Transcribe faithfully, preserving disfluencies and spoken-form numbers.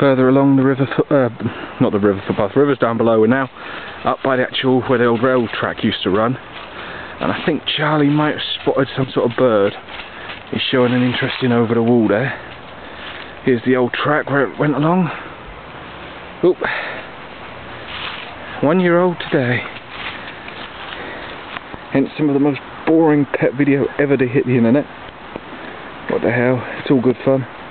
further along the river, uh, not the river footpath, the river's down below. We're now up by the actual, where the old rail track used to run. And I think Charlie might have spotted some sort of bird. He's showing an interest in over the wall there. Here's the old track where it went along. Oop. One year old today. Hence some of the most boring pet video ever to hit the internet. What the hell, it's all good fun.